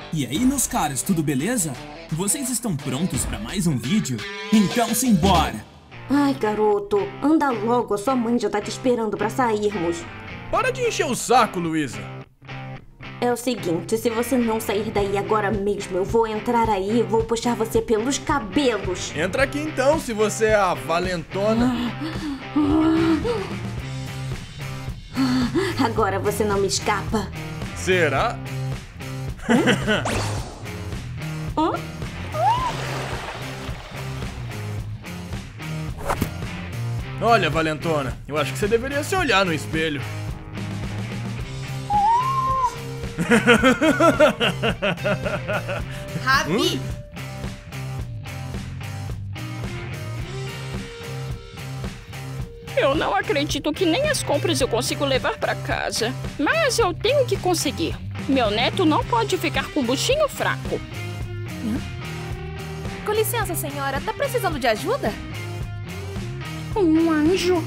E aí, meus caras, tudo beleza? Vocês estão prontos para mais um vídeo? Então simbora! Ai, garoto, anda logo, a sua mãe já tá te esperando pra sairmos. Para de encher o saco, Luísa. É o seguinte, se você não sair daí agora mesmo, eu vou entrar aí e vou puxar você pelos cabelos. Entra aqui então, se você é a valentona. Agora você não me escapa. Será? Hã? Olha, valentona, eu acho que você deveria se olhar no espelho. Ravi! Eu não acredito que nem as compras eu consigo levar pra casa. Mas eu tenho que conseguir. Meu neto não pode ficar com o buchinho fraco. Com licença, senhora. Tá precisando de ajuda? Um anjo.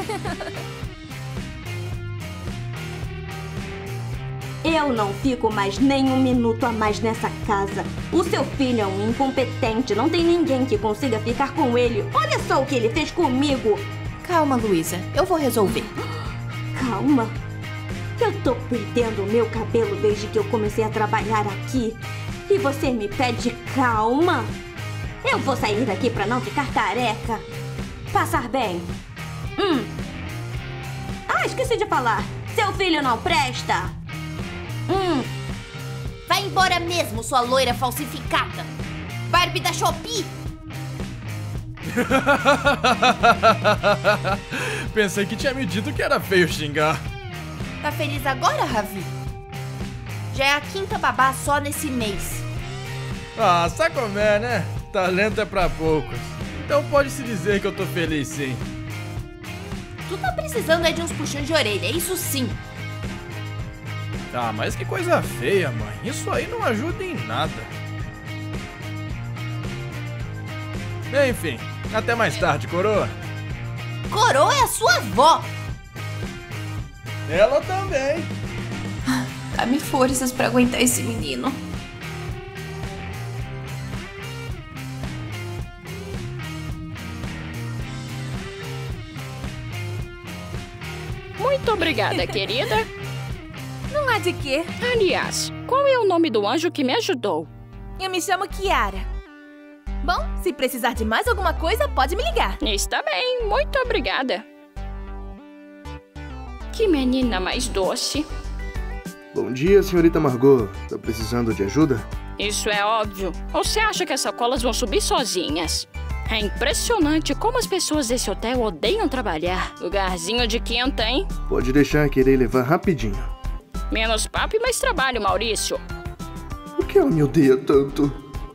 Eu não fico mais nem um minuto a mais nessa casa. O seu filho é um incompetente. Não tem ninguém que consiga ficar com ele. Olha só o que ele fez comigo. Calma, Luísa. Eu vou resolver. Calma. Eu tô perdendo o meu cabelo desde que eu comecei a trabalhar aqui. E você me pede calma? Eu vou sair daqui pra não ficar careca. Passar bem. Ah, esqueci de falar. Seu filho não presta. Vai embora mesmo, sua loira falsificada. Barbie da Shopee. Pensei que tinha me dito que era feio xingar. Tá feliz agora, Ravi? Já é a 5ª babá só nesse mês. Ah, sabe como é, né? Talento é pra poucos. Então pode-se dizer que eu tô feliz, sim. Tu tá precisando é de uns puxões de orelha, isso sim. Ah, mas que coisa feia, mãe. Isso aí não ajuda em nada. Enfim, até mais tarde, coroa. Coroa é a sua avó. Ela também. Dá-me forças pra aguentar esse menino. Muito obrigada, querida. Não há de quê. Aliás, qual é o nome do anjo que me ajudou? Eu me chamo Kiara. Bom, se precisar de mais alguma coisa, pode me ligar. Está bem, muito obrigada. Que menina mais doce. Bom dia, senhorita Margot. Tá precisando de ajuda? Isso é óbvio. Ou você acha que as sacolas vão subir sozinhas? É impressionante como as pessoas desse hotel odeiam trabalhar. Lugarzinho de quinta, hein? Pode deixar que irei levar rapidinho. Menos papo e mais trabalho, Maurício. Por que ela me odeia tanto?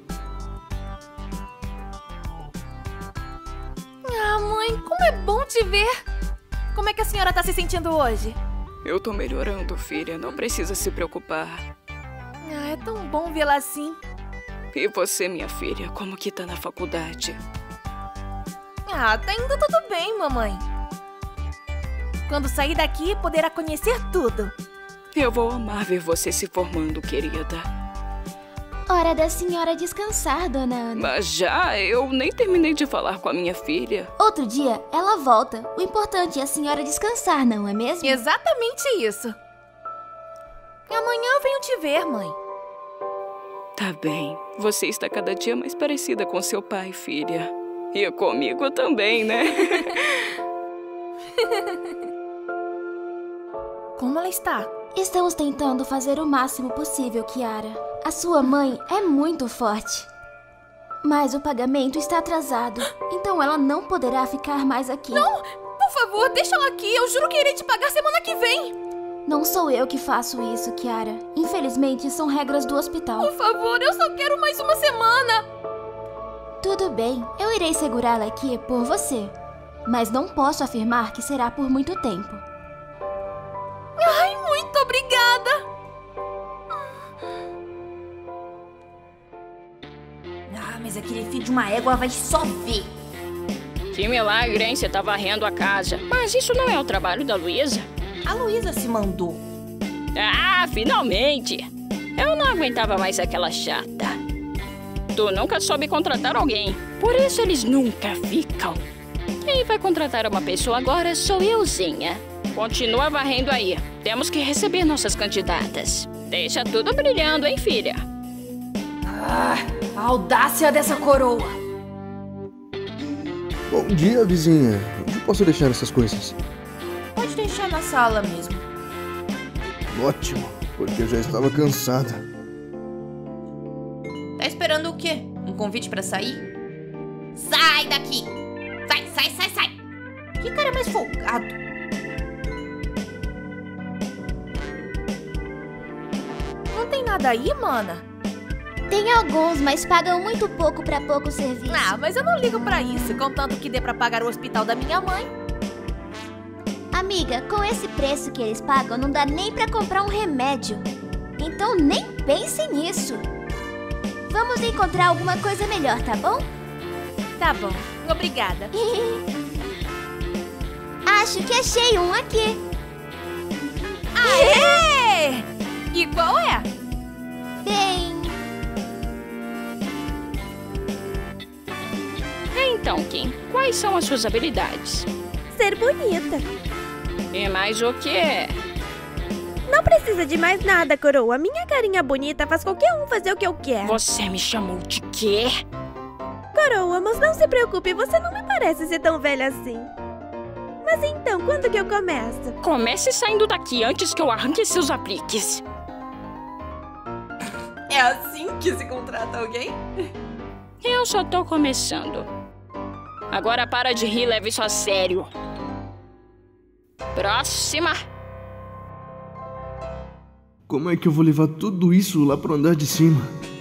Ah, mãe, como é bom te ver. Como é que a senhora tá se sentindo hoje? Eu tô melhorando, filha. Não precisa se preocupar. Ah, é tão bom vê-la assim. E você, minha filha, como que tá na faculdade? Ah, tá indo tudo bem, mamãe. Quando sair daqui, poderá conhecer tudo. Eu vou amar ver você se formando, querida. Hora da senhora descansar, dona Ana. Mas já, eu nem terminei de falar com a minha filha. Outro dia, ela volta. O importante é a senhora descansar, não é mesmo? Exatamente isso. Amanhã eu venho te ver, mãe. Tá bem. Você está cada dia mais parecida com seu pai, filha. E comigo também, né? Como ela está? Estamos tentando fazer o máximo possível, Kiara. A sua mãe é muito forte. Mas o pagamento está atrasado. Então ela não poderá ficar mais aqui. Não! Por favor, deixa ela aqui. Eu juro que irei te pagar semana que vem. Não sou eu que faço isso, Kiara. Infelizmente, são regras do hospital. Por favor, eu só quero mais uma semana. Tudo bem, eu irei segurá-la aqui por você. Mas não posso afirmar que será por muito tempo. Ai, muito obrigada. Ah, mas aquele filho de uma égua vai só ver. Que milagre, hein? Você tá varrendo a casa. Mas isso não é o trabalho da Luísa? A Luísa se mandou. Ah, finalmente! Eu não aguentava mais aquela chata. Tu nunca soube contratar alguém, por isso eles nunca ficam. Quem vai contratar uma pessoa agora sou euzinha. Continua varrendo aí. Temos que receber nossas candidatas. Deixa tudo brilhando, hein, filha? Ah, a audácia dessa coroa. Bom dia, vizinha. Onde posso deixar essas coisas? Pode deixar na sala mesmo. Ótimo, porque eu já estava cansada. Tá esperando o quê? Um convite pra sair? Sai daqui! Sai! Que cara mais folgado! Não tem nada aí, mana? Tem alguns, mas pagam muito pouco pra pouco serviço. Ah, mas eu não ligo pra isso, contanto que dê pra pagar o hospital da minha mãe. Amiga, com esse preço que eles pagam, não dá nem pra comprar um remédio. Então nem pense nisso. Vamos encontrar alguma coisa melhor, tá bom? Tá bom, obrigada. Acho que achei um aqui. Aê! E qual é? Bem... Então, Kim, quais são as suas habilidades? Ser bonita. E mais o quê? Não precisa de mais nada, coroa. Minha carinha bonita faz qualquer um fazer o que eu quero. Você me chamou de quê? Coroa, mas não se preocupe, você não me parece ser tão velha assim. Mas então, quando que eu começo? Comece saindo daqui antes que eu arranque seus apliques. É assim que se contrata alguém? Eu só tô começando. Agora para de rir e leve isso a sério. Próxima. Como é que eu vou levar tudo isso lá pro andar de cima?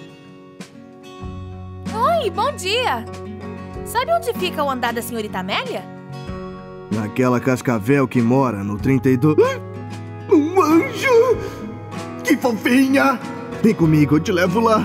Oi, bom dia! Sabe onde fica o andar da senhorita Amélia? Naquela cascavel que mora no 32... Um anjo! Que fofinha! Vem comigo, eu te levo lá.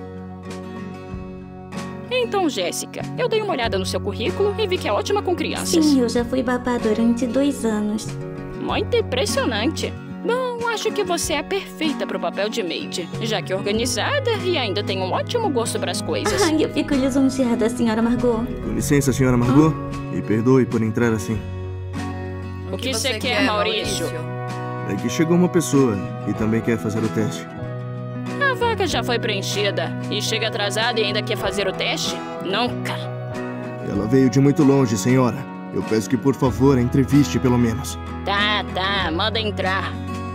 Então, Jéssica, eu dei uma olhada no seu currículo e vi que é ótima com crianças. Sim, eu já fui babá durante 2 anos. Muito impressionante. Bom, acho que você é perfeita pro papel de maid, já que é organizada e ainda tem um ótimo gosto pras coisas. Ai, eu fico lisonjeada, senhora Margot. Com licença, senhora Margot. Me perdoe por entrar assim. O que você quer, Maurício? É que chegou uma pessoa que também quer fazer o teste. A vaga já foi preenchida e chega atrasada e ainda quer fazer o teste? Nunca. Ela veio de muito longe, senhora. Eu peço que, por favor, a entreviste pelo menos. Tá, manda entrar.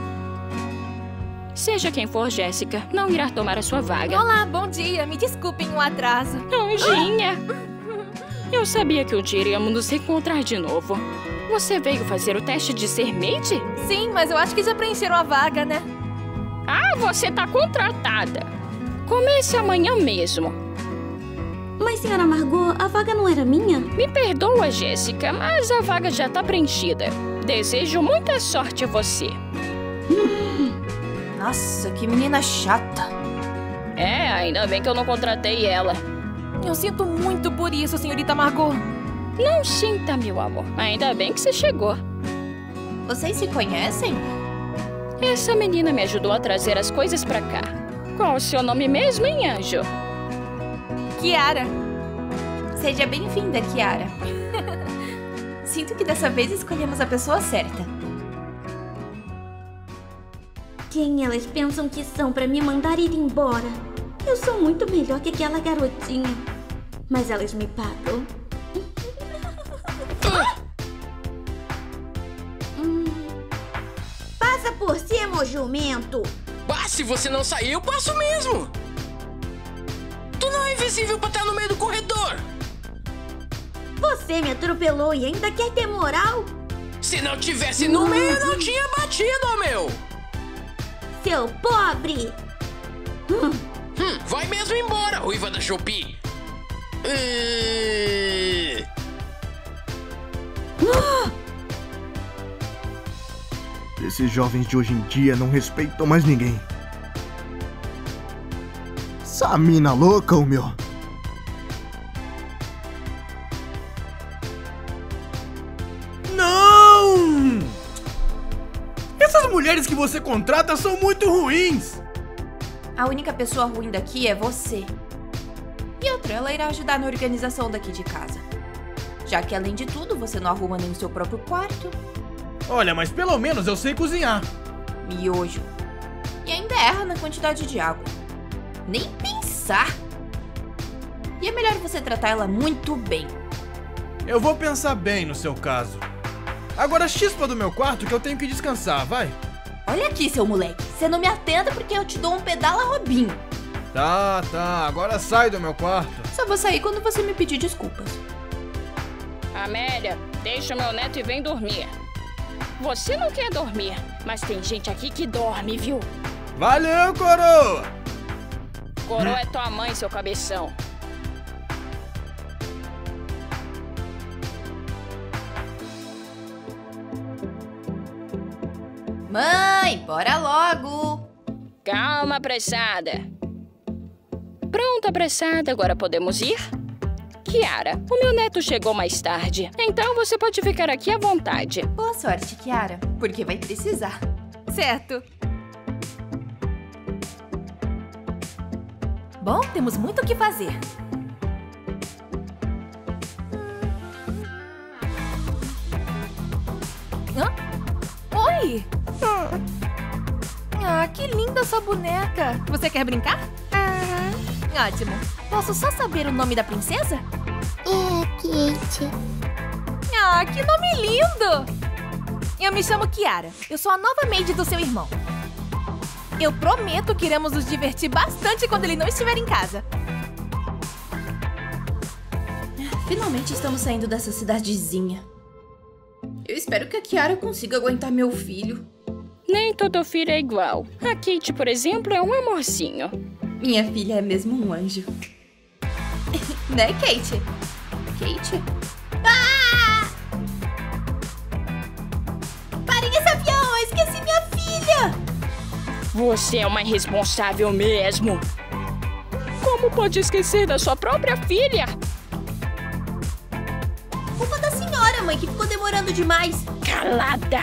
Seja quem for, Jéssica, não irá tomar a sua vaga. Olá, bom dia. Me desculpem o atraso. Anjinha. Eu sabia que um dia iríamos nos encontrar de novo. Você veio fazer o teste de ser maid? Sim, mas eu acho que já preencheram a vaga, né? Ah, você tá contratada. Comece amanhã mesmo. Mas, senhora Margot, a vaga não era minha? Me perdoa, Jéssica, mas a vaga já tá preenchida. Desejo muita sorte a você. Nossa, que menina chata. É, ainda bem que eu não contratei ela. Eu sinto muito por isso, senhorita Margot. Não sinta, meu amor. Ainda bem que você chegou. Vocês se conhecem? Essa menina me ajudou a trazer as coisas pra cá. Qual o seu nome mesmo, hein, anjo? Kiara. Seja bem-vinda, Kiara. Sinto que dessa vez escolhemos a pessoa certa. Quem elas pensam que são pra me mandar ir embora? Eu sou muito melhor que aquela garotinha. Mas elas me pagam. Passa por cima, ô jumento! Bah, se você não sair, eu passo mesmo! Tu não é invisível pra estar no meio do corredor! Você me atropelou e ainda quer ter moral? Se não tivesse no meio, eu não tinha batido, meu! Seu pobre! Vai mesmo embora, ruiva da Shopee! Esses jovens de hoje em dia não respeitam mais ninguém. Essa mina louca, ô meu! Não! Essas mulheres que você contrata são muito ruins! A única pessoa ruim daqui é você. E outra, ela irá ajudar na organização daqui de casa. Já que, além de tudo, você não arruma nem o seu próprio quarto. Olha, mas pelo menos eu sei cozinhar. Miojo. E ainda erra na quantidade de água. Nem pensar. E é melhor você tratar ela muito bem. Eu vou pensar bem no seu caso. Agora chispa do meu quarto que eu tenho que descansar, vai. Olha aqui, seu moleque. Você não me atenda porque eu te dou um pedala Robinho. Tá, agora sai do meu quarto. Só vou sair quando você me pedir desculpas. Amélia, deixa o meu neto e vem dormir. Você não quer dormir, mas tem gente aqui que dorme, viu? Valeu, coroa! Coroa é tua mãe, seu cabeção. Mãe, bora logo! Calma, apressada. Pronto, apressada, agora podemos ir? Kiara, o meu neto chegou mais tarde, então você pode ficar aqui à vontade. Boa sorte, Kiara, porque vai precisar. Certo. Bom, temos muito o que fazer. Hã? Oi! Ah, que linda sua boneca! Você quer brincar? Ótimo. Posso só saber o nome da princesa? É Kate. Ah, que nome lindo! Eu me chamo Kiara. Eu sou a nova maid do seu irmão. Eu prometo que iremos nos divertir bastante quando ele não estiver em casa. Finalmente estamos saindo dessa cidadezinha. Eu espero que a Kiara consiga aguentar meu filho. Nem todo filho é igual. A Kate, por exemplo, é um amorzinho. Minha filha é mesmo um anjo. Né, Kate? Kate? Ah! Parem esse avião! Eu esqueci minha filha! Você é uma irresponsável mesmo. Como pode esquecer da sua própria filha? Culpa da senhora, mãe, que ficou demorando demais. Calada!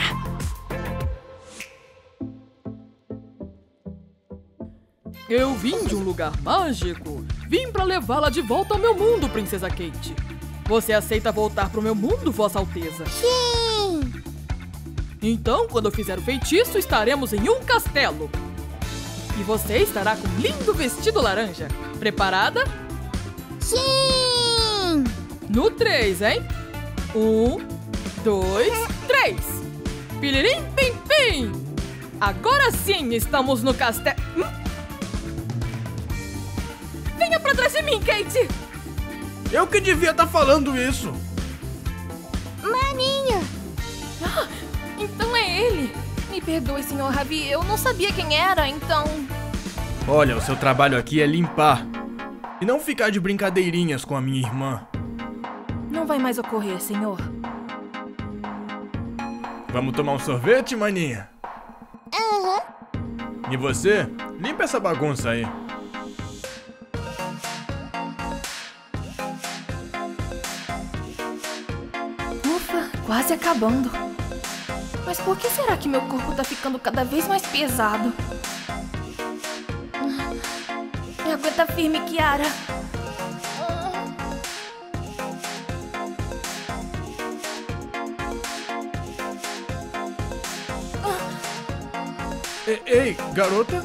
Eu vim de um lugar mágico. Vim pra levá-la de volta ao meu mundo, Princesa Kate. Você aceita voltar pro meu mundo, Vossa Alteza? Sim! Então, quando eu fizer o feitiço, estaremos em um castelo. E você estará com um lindo vestido laranja. Preparada? Sim! No 3, hein? 1, 2, 3. Piririm, pim, pim! Agora sim estamos no castelo... Venha pra trás de mim, Kate! Eu que devia estar falando isso! Maninho! Ah, então é ele! Me perdoe, Sr. Ravi, eu não sabia quem era, então... Olha, o seu trabalho aqui é limpar. E não ficar de brincadeirinhas com a minha irmã. Não vai mais ocorrer, senhor. Vamos tomar um sorvete, maninha? Aham. E você? Limpa essa bagunça aí. Ufa, quase acabando. Mas por que será que meu corpo tá ficando cada vez mais pesado? Me aguenta firme, Kiara. Ei, garota?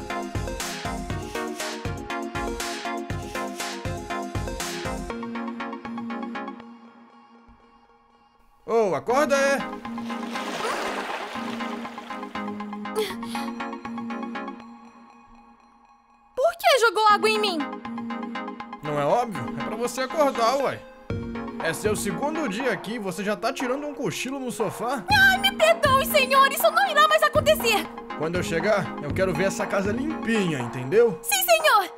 Oh, acorda, é? Por que jogou água em mim? Não é óbvio? É pra você acordar, uai. É seu segundo dia aqui e você já tá tirando um cochilo no sofá? Ai, me perdoe, senhor! Isso não irá mais acontecer! Quando eu chegar, eu quero ver essa casa limpinha, entendeu? Sim, senhor!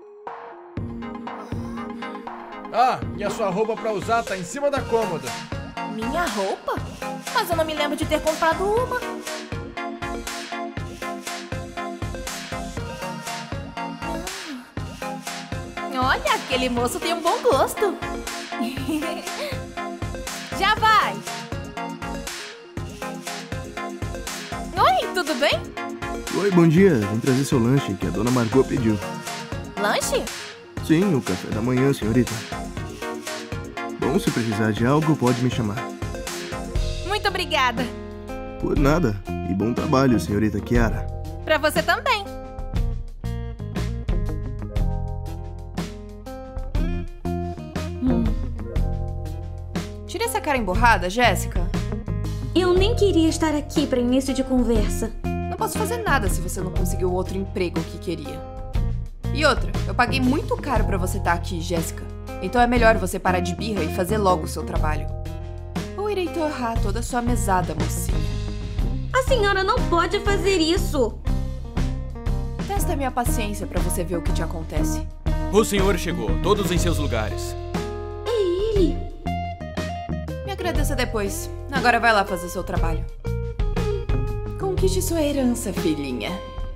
Ah, e a sua roupa pra usar tá em cima da cômoda. Minha roupa? Mas eu não me lembro de ter comprado uma. Olha, aquele moço tem um bom gosto. Já vai! Oi, tudo bem? Oi, bom dia. Vim trazer seu lanche que a dona Margot pediu. Lanche? Sim, o café da manhã, senhorita. Bom, se precisar de algo, pode me chamar. Muito obrigada. Por nada. E bom trabalho, senhorita Kiara. Pra você também. Tira essa cara emborrada, Jéssica. Eu nem queria estar aqui para início de conversa. Não posso fazer nada se você não conseguiu o outro emprego que queria. E outra, eu paguei muito caro pra você estar aqui, Jéssica. Então é melhor você parar de birra e fazer logo o seu trabalho. Ou irei torrar toda a sua mesada, mocinha. A senhora não pode fazer isso. Testa minha paciência pra você ver o que te acontece. O senhor chegou, todos em seus lugares. É ele. Me agradeça depois. Agora vai lá fazer seu trabalho. Conquiste sua herança, filhinha.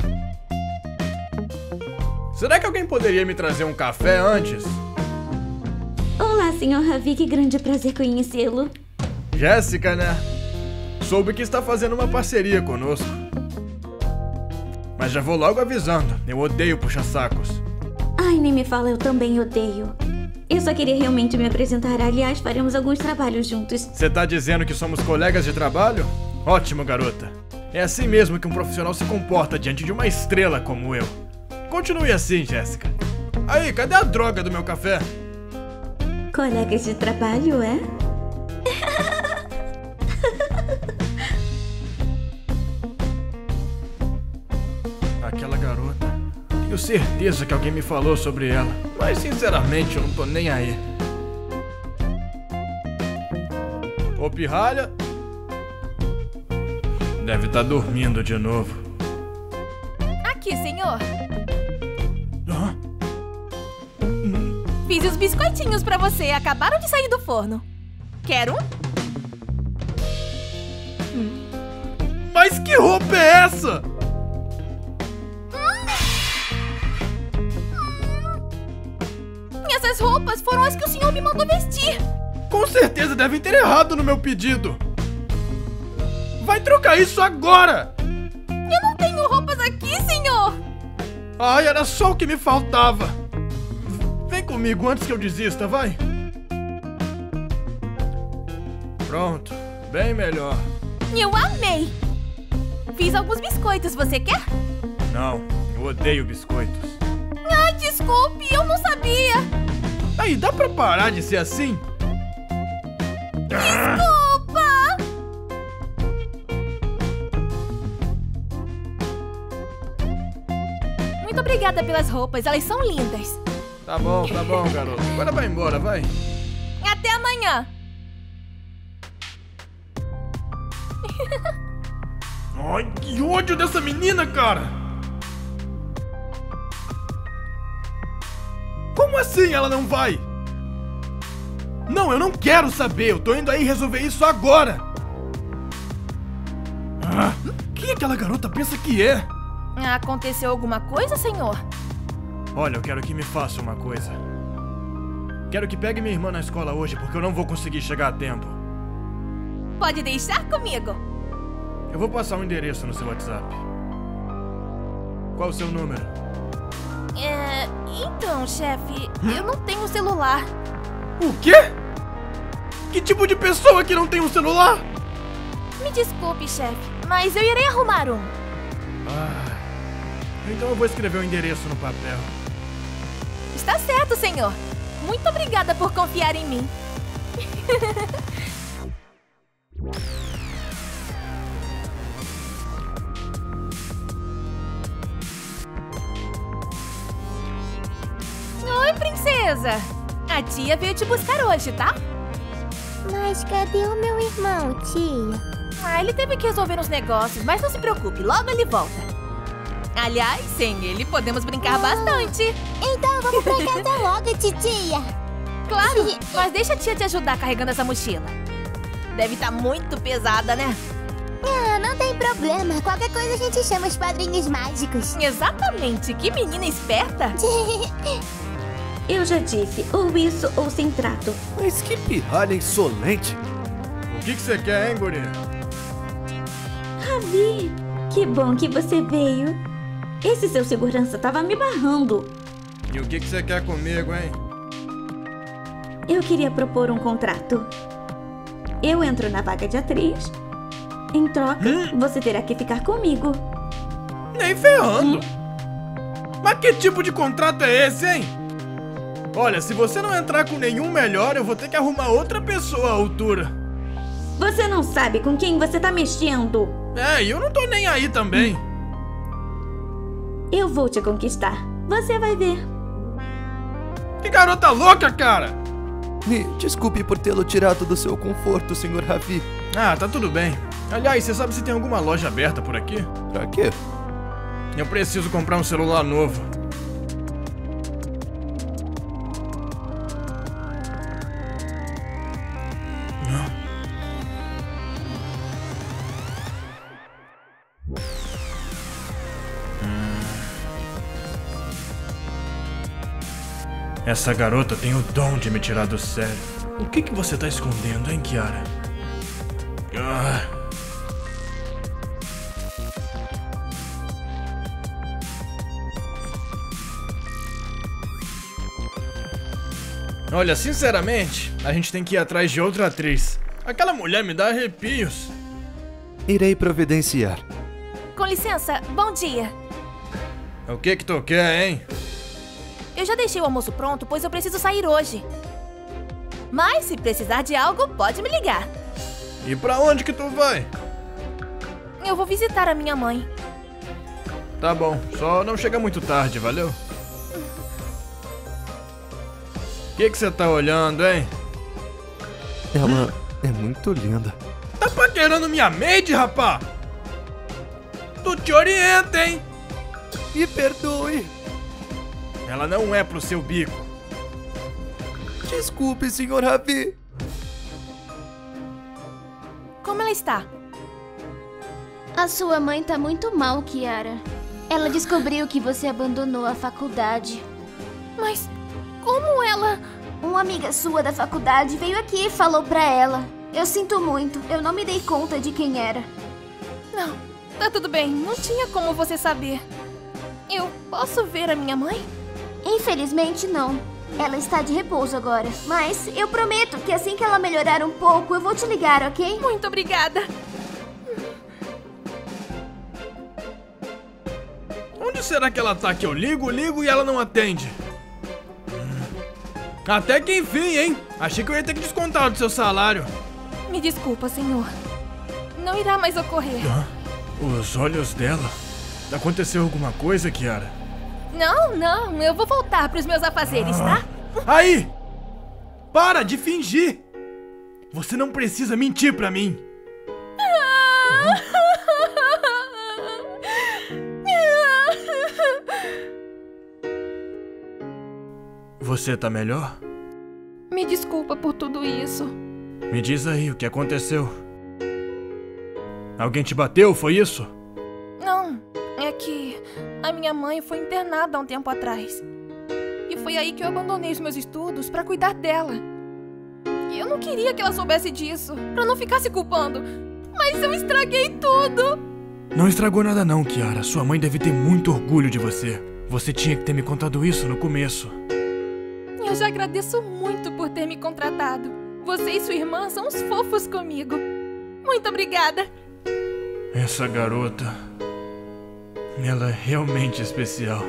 Será que alguém poderia me trazer um café antes? Olá, Sr. Ravi, que grande prazer conhecê-lo. Jéssica, né? Soube que está fazendo uma parceria conosco. Mas já vou logo avisando, eu odeio puxa-sacos. Ai, nem me fala, eu também odeio. Eu só queria realmente me apresentar. Aliás, faremos alguns trabalhos juntos. Você tá dizendo que somos colegas de trabalho? Ótimo, garota. É assim mesmo que um profissional se comporta diante de uma estrela como eu. Continue assim, Jéssica. Aí, cadê a droga do meu café? Colegas de trabalho, é? Aquela garota. Tenho certeza que alguém me falou sobre ela. Mas, sinceramente, eu não tô nem aí. Ô, pirralha. Deve estar dormindo de novo. Aqui, senhor. Fiz os biscoitinhos pra você. Acabaram de sair do forno. Quer um? Mas que roupa é essa? Essas roupas foram as que o senhor me mandou vestir. Com certeza devem ter errado no meu pedido. Vai trocar isso agora! Eu não tenho roupas aqui, senhor. Ai, era só o que me faltava. Vem comigo antes que eu desista, vai. Pronto, bem melhor. Eu amei. Fiz alguns biscoitos, você quer? Não, eu odeio biscoitos. Ai, desculpe, eu não sabia. Aí, dá pra parar de ser assim? Desculpa! Muito obrigada pelas roupas, elas são lindas. Tá bom, garoto. Agora vai embora, vai. Até amanhã. Ai, que ódio dessa menina, cara! Como assim ela não vai? Não, eu não quero saber. Eu tô indo aí resolver isso agora. Quem aquela garota pensa que é? Aconteceu alguma coisa, senhor? Olha, eu quero que me faça uma coisa. Quero que pegue minha irmã na escola hoje, porque eu não vou conseguir chegar a tempo. Pode deixar comigo. Eu vou passar um endereço no seu WhatsApp. Qual o seu número? Então, chefe, eu não tenho celular. O quê? Que tipo de pessoa que não tem um celular? Me desculpe, chefe, mas eu irei arrumar um. Então eu vou escrever o endereço no papel. Está certo, senhor. Muito obrigada por confiar em mim. Oi, princesa. A tia veio te buscar hoje, tá? Mas cadê o meu irmão, tia? Ele teve que resolver uns negócios, mas não se preocupe, logo ele volta. Aliás, sem ele podemos brincar bastante. Então vamos pra casa logo, titia. Claro, mas deixa a tia te ajudar carregando essa mochila. Deve estar muito pesada, né? Não tem problema. Qualquer coisa a gente chama os padrinhos mágicos. Exatamente. Que menina esperta. Eu já disse, ou isso ou sem trato. Mas que pirralha insolente. O que você quer, hein, guria? Ravi, Que bom que você veio. Esse seu segurança tava me barrando. E o que você quer comigo, hein? Eu queria propor um contrato. Eu entro na vaga de atriz. Em troca, você terá que ficar comigo. Nem ferrando. Mas que tipo de contrato é esse, hein? Olha, se você não entrar com nenhum melhor, eu vou ter que arrumar outra pessoa à altura. Você não sabe com quem você tá mexendo. É, e eu não tô nem aí também. Eu vou te conquistar. Você vai ver. Que garota louca, cara! Me desculpe por tê-lo tirado do seu conforto, Sr. Ravi. Ah, tá tudo bem. Aliás, você sabe se tem alguma loja aberta por aqui? Pra quê? Eu preciso comprar um celular novo. Essa garota tem o dom de me tirar do sério. O que você tá escondendo, hein, Kiara? Olha, sinceramente, a gente tem que ir atrás de outra atriz. Aquela mulher me dá arrepios. Irei providenciar. Com licença, bom dia. O que tu quer, hein? Eu já deixei o almoço pronto, pois eu preciso sair hoje. Mas se precisar de algo, pode me ligar. E pra onde que tu vai? Eu vou visitar a minha mãe. Tá bom, só não chega muito tarde, valeu? O que você tá olhando, hein? Ela é muito linda. Tá paquerando minha maid, rapá? Tu te orienta, hein? Me perdoe. Ela não é pro seu bico. Desculpe, Sr. Ravi. Como ela está? A sua mãe tá muito mal, Kiara. Ela descobriu que você abandonou a faculdade. Mas como ela... Uma amiga sua da faculdade veio aqui e falou pra ela. Eu sinto muito, eu não me dei conta de quem era. Não, tá tudo bem, não tinha como você saber. Eu posso ver a minha mãe? Infelizmente não. Ela está de repouso agora. Mas eu prometo que assim que ela melhorar um pouco, eu vou te ligar, ok? Muito obrigada. Onde será que ela tá? Que eu ligo e ela não atende. Até que enfim, hein? Achei que eu ia ter que descontar do seu salário. Me desculpa, senhor. Não irá mais ocorrer. Os olhos dela. Aconteceu alguma coisa, Kiara? Não, eu vou voltar pros meus afazeres, tá? Aí! Para de fingir! Você não precisa mentir pra mim! Você tá melhor? Me desculpa por tudo isso. Me diz aí, o que aconteceu? Alguém te bateu, foi isso? Não, é que a minha mãe foi internada há um tempo atrás. E foi aí que eu abandonei os meus estudos pra cuidar dela. E eu não queria que ela soubesse disso, pra não ficar se culpando. Mas eu estraguei tudo! Não estragou nada não, Kiara. Sua mãe deve ter muito orgulho de você. Você tinha que ter me contado isso no começo. Eu já agradeço muito por ter me contratado. Você e sua irmã são uns fofos comigo. Muito obrigada! Essa garota... ela é realmente especial.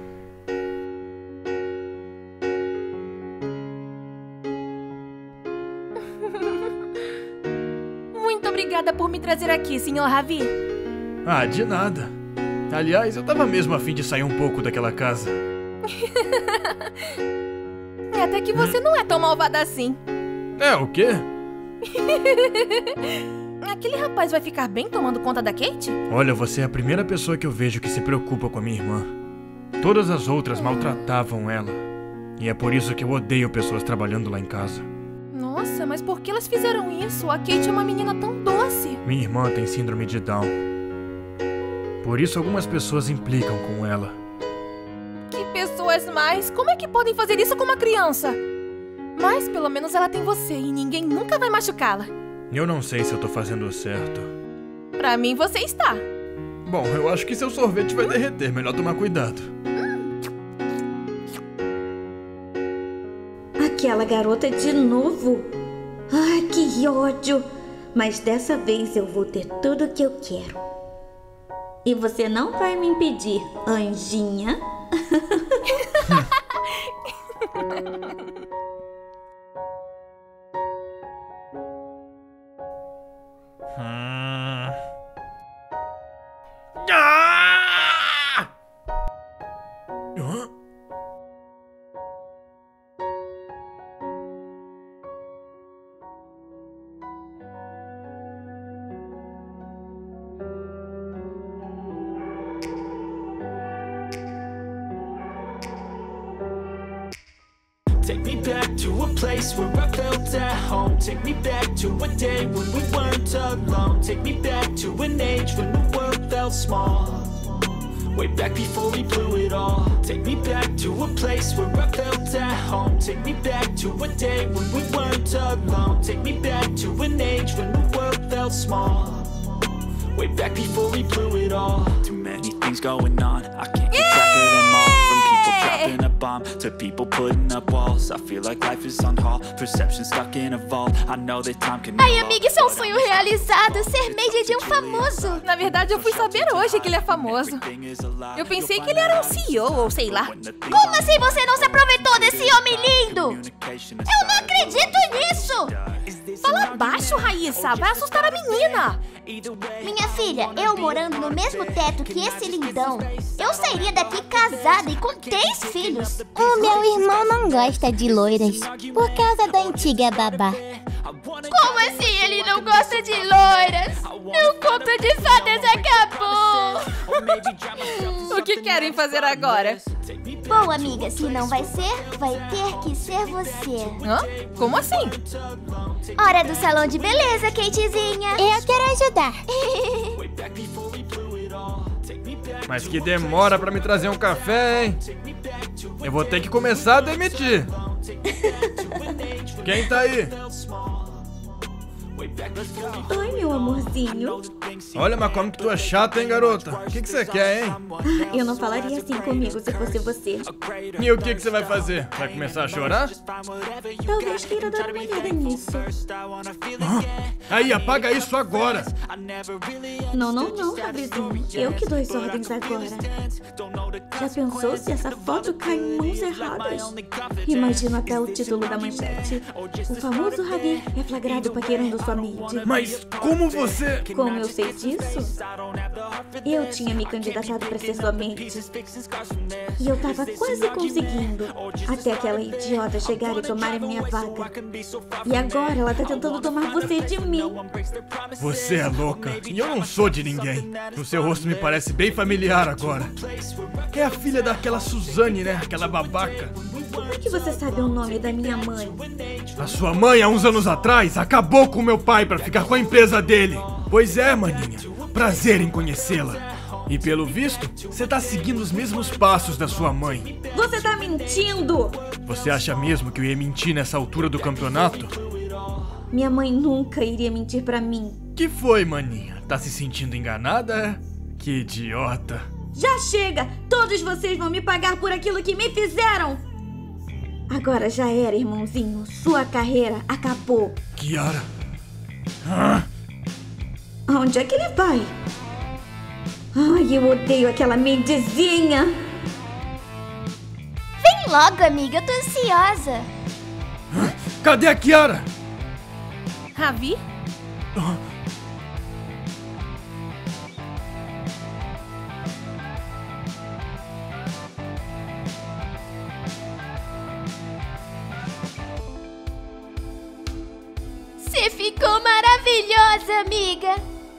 Muito obrigada por me trazer aqui, Sr. Ravi. Ah, de nada. Aliás, eu tava mesmo a fim de sair um pouco daquela casa. Até que você não é tão malvada assim. É, o quê? Aquele rapaz vai ficar bem tomando conta da Kate? Olha, você é a primeira pessoa que eu vejo que se preocupa com a minha irmã. Todas as outras maltratavam ela. E é por isso que eu odeio pessoas trabalhando lá em casa. Nossa, mas por que elas fizeram isso? A Kate é uma menina tão doce. Minha irmã tem síndrome de Down. Por isso algumas pessoas implicam com ela. Que pessoas mais? Como é que podem fazer isso com uma criança? Mas pelo menos ela tem você e ninguém nunca vai machucá-la. Eu não sei se eu tô fazendo o certo. Pra mim você está. Bom, eu acho que seu sorvete vai derreter. Melhor tomar cuidado. Aquela garota de novo. Ai, que ódio. Mas dessa vez eu vou ter tudo o que eu quero. E você não vai me impedir, anjinha. Take me back to a place where I felt at home. Take me back to a day when we weren't alone. Take me back to an age when the world felt small. Way back before we blew it all. Take me back to a place where I felt at home. Take me back to a day when we weren't alone. Take me back to an age when the world felt small. Way back before we blew it all. Too many things going on, I can't keep track of them all. From people dropping a bomb to people putting up walls. I feel like life is on hold, perception stuck in a vault. I know that time can. Ai, amiga, isso é um sonho realizado, ser maid de um famoso. Na verdade, eu fui saber hoje que ele é famoso. Eu pensei que ele era um CEO, ou sei lá. Como assim você não se aproveitou desse homem lindo? Eu não acredito nisso! Fala baixo, Raíssa, vai assustar a menina. Minha filha, eu morando no mesmo teto que esse lindão, eu sairia daqui casada e com 3 filhos. O meu irmão não gosta de loiras, por causa da antiga babá. Como assim ele não gosta de loiras? Meu conto de fadas acabou. O que querem fazer agora? Bom, amiga, se não vai ser, vai ter que ser você. Hã? Como assim? Hora do salão de beleza, Katezinha. Eu quero ajudar. Mas que demora pra me trazer um café, hein? Eu vou ter que começar a demitir. Quem tá aí? Oi, meu amorzinho. Olha, mas como que tu é chata, hein, garota? O que você quer, hein? Eu não falaria assim comigo se fosse você. E o que você vai fazer? Vai começar a chorar? Talvez queira dar uma olhada nisso. Aí, apaga isso agora. Não, Ravizinho. Eu que dou as ordens agora. Já pensou se essa foto cai em mãos erradas? Imagino até o título da manchete. O famoso Ravi é flagrado paquerando sua mídia. Mas como você... Como eu sei disso? Eu tinha me candidatado pra ser sua mente. E eu tava quase conseguindo. Até aquela idiota chegar e tomar a minha vaga. E agora ela tá tentando tomar você de mim. Você é louca. E eu não sou de ninguém. O seu rosto me parece bem familiar agora. É a filha daquela Suzane, né? Aquela babaca. Como é que você sabe o nome da minha mãe? A sua mãe, há uns anos atrás, acabou com meu pai pra ficar com a empresa dele. Pois é, maninha. Prazer em conhecê-la. E pelo visto, você tá seguindo os mesmos passos da sua mãe. Você tá mentindo! Você acha mesmo que eu ia mentir nessa altura do campeonato? Minha mãe nunca iria mentir pra mim. Que foi, maninha? Tá se sentindo enganada, é? Que idiota. Já chega! Todos vocês vão me pagar por aquilo que me fizeram! Agora já era, irmãozinho. Sua carreira acabou. Kiara. Onde é que ele vai? Ai, eu odeio aquela mendizinha. Vem logo, amiga. Eu tô ansiosa. Cadê a Kiara? Ravi? Você ficou maravilhosa, amiga.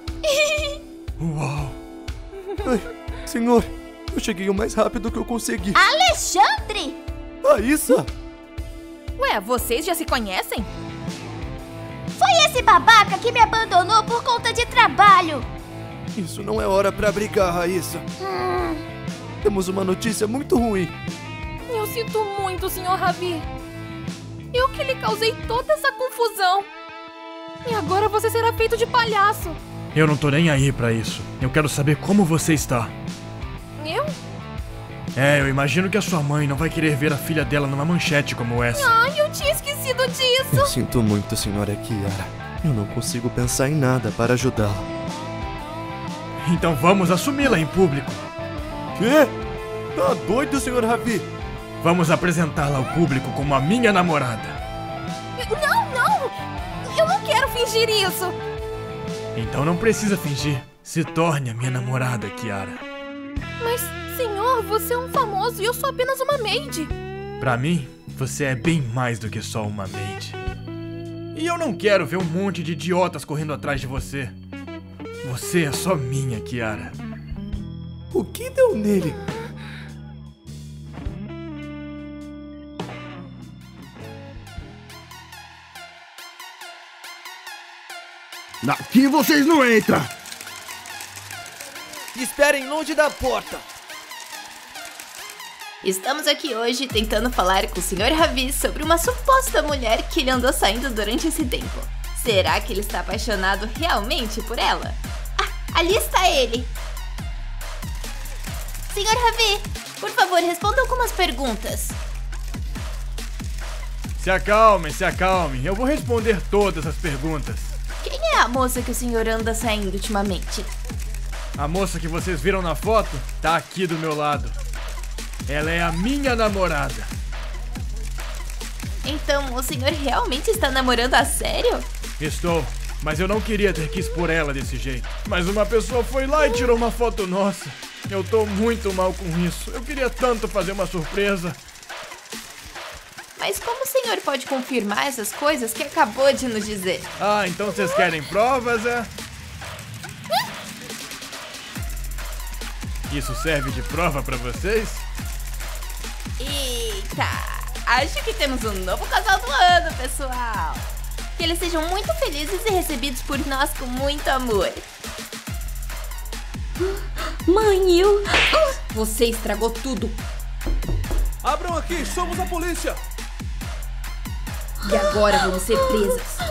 Uau. Ai, senhor, eu cheguei o mais rápido que eu consegui. Alexandre! Raíssa! Ué, vocês já se conhecem? Foi esse babaca que me abandonou por conta de trabalho. Isso não é hora pra brigar, Raíssa. Temos uma notícia muito ruim. Eu sinto muito, senhor Ravi. Eu que lhe causei toda essa confusão. E agora você será feito de palhaço. Eu não tô nem aí pra isso. Eu quero saber como você está. Eu? Eu imagino que a sua mãe não vai querer ver a filha dela numa manchete como essa. Ai, eu tinha esquecido disso. Eu sinto muito, senhora Kiara. Eu não consigo pensar em nada para ajudá-la. Então vamos assumi-la em público. Quê? Tá doido, senhor Ravi? Vamos apresentá-la ao público como a minha namorada. Não! Eu não quero fingir isso. Então não precisa fingir. Se torne a minha namorada, Kiara. Mas, senhor, você é um famoso e eu sou apenas uma maid. Pra mim, você é bem mais do que só uma maid. E eu não quero ver um monte de idiotas correndo atrás de você. Você é só minha, Kiara. O que deu nele? Daqui vocês não entram! Esperem longe da porta! Estamos aqui hoje tentando falar com o Sr. Ravi sobre uma suposta mulher que ele andou saindo durante esse tempo. Será que ele está apaixonado realmente por ela? Ah, ali está ele! Sr. Ravi, por favor, responda algumas perguntas. Se acalmem, se acalmem. Eu vou responder todas as perguntas. Quem é a moça que o senhor anda saindo ultimamente? A moça que vocês viram na foto tá aqui do meu lado. Ela é a minha namorada. Então, o senhor realmente está namorando a sério? Estou, mas eu não queria ter que expor ela desse jeito. Mas uma pessoa foi lá e tirou uma foto nossa. Eu tô muito mal com isso. Eu queria tanto fazer uma surpresa. Mas como o senhor pode confirmar essas coisas que acabou de nos dizer? Ah, então vocês querem provas, é? Isso serve de prova pra vocês? Eita! Acho que temos um novo casal do ano, pessoal! Que eles sejam muito felizes e recebidos por nós com muito amor. Mãe, eu... Você estragou tudo! Abram aqui, somos a polícia! E agora vamos ser presas.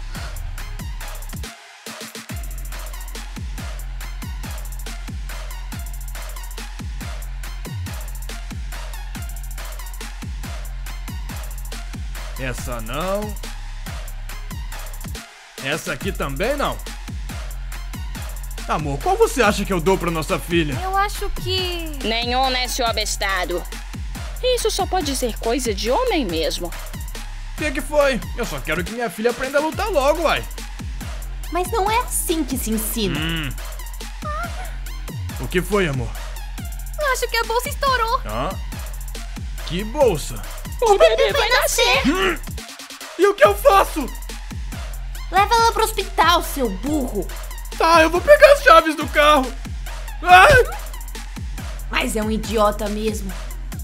Essa não. Essa aqui também não. Amor, qual você acha que eu dou pra nossa filha? Eu acho que... Nenhum, né, seu abestado? Isso só pode ser coisa de homem mesmo. O que foi? Eu só quero que minha filha aprenda a lutar logo, uai. Mas não é assim que se ensina. O que foi, amor? Acho que a bolsa estourou. Ah? Que bolsa? O bebê vai nascer! E o que eu faço? Leva ela pro hospital, seu burro. Tá, eu vou pegar as chaves do carro. Ai! Mas é um idiota mesmo.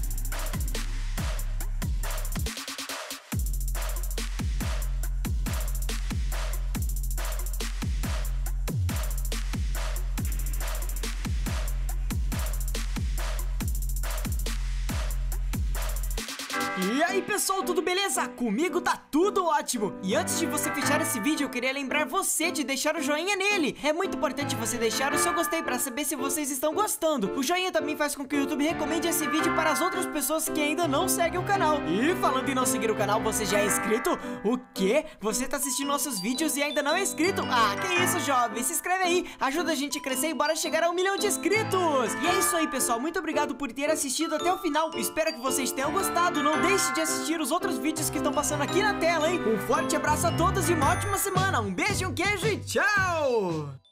E aí pessoal, tudo beleza? Comigo tá tudo ótimo! E antes de você fechar esse vídeo, eu queria lembrar você de deixar o joinha nele! É muito importante você deixar o seu gostei pra saber se vocês estão gostando. O joinha também faz com que o YouTube recomende esse vídeo para as outras pessoas que ainda não seguem o canal. E falando em não seguir o canal, você já é inscrito? O quê? Você tá assistindo nossos vídeos e ainda não é inscrito? Ah, que isso, jovem! Se inscreve aí, ajuda a gente a crescer e bora chegar a 1 milhão de inscritos! E é isso aí, pessoal! Muito obrigado por ter assistido até o final. Espero que vocês tenham gostado. Não deixe de assistir os outros vídeos que estão passando aqui na tela, hein? Um forte abraço a todos e uma ótima semana. Um beijo, um queijo e tchau!